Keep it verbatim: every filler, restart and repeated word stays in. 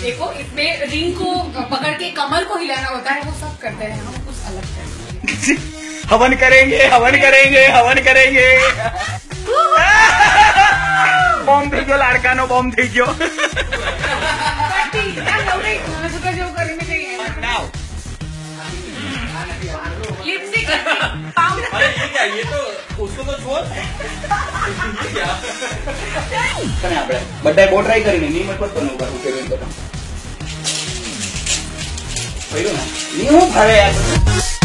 देखो इसमें रिंग को पकड़ के कमर को हिलाना होता है, वो सब करते हैं, हम कुछ अलग करते हैं। हवन करेंगे, हवन करेंगे, हवन करेंगे। बॉम्ब भेजो लाड़का नो, बॉम्ब भेजो। लिपस्टिक अरे ये क्या, ये तो उसको तो छोड़। क्या આપણે બધાય બહુ ટ્રાય કરીને ની મત કરતો નું કરું કે બેન તો ભાઈ ના ની હું ભાવે યાર।